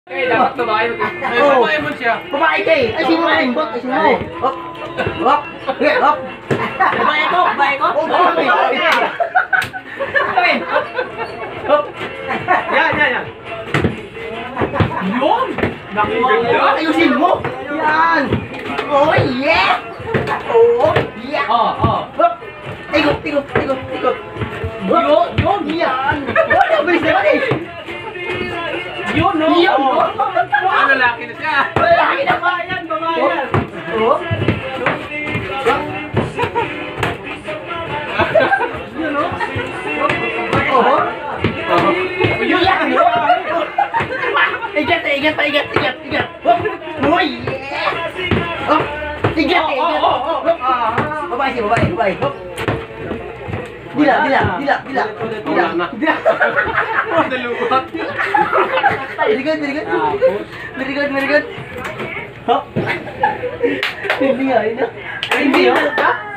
Eh, dapat babae. Babae mo siya. Babae ka eh. Ay, sino mo? Ay, sino mo? Hop. Hop. Hop. Babae ko, babae ko. Oh, babae. Kawin. Hop. Yan. Yun! Nakuha mo. Ayusin mo. Yan. Oh, yeah. Oh, yeah. Hop. Ikot. Yun. Yan. Oh, nabilis naman eh. Yun, no? Yun, no? Ah, lalaki na siya. Lalaki na. Babayan, babayan. Oh. Yun, no? Oh. Yun, Igat. Hop. Oh, yeah. Hop. Igat. Hop. Babae. Hop. Dila. Wala na. Daluwag. Very good. Hop. Hindi nga.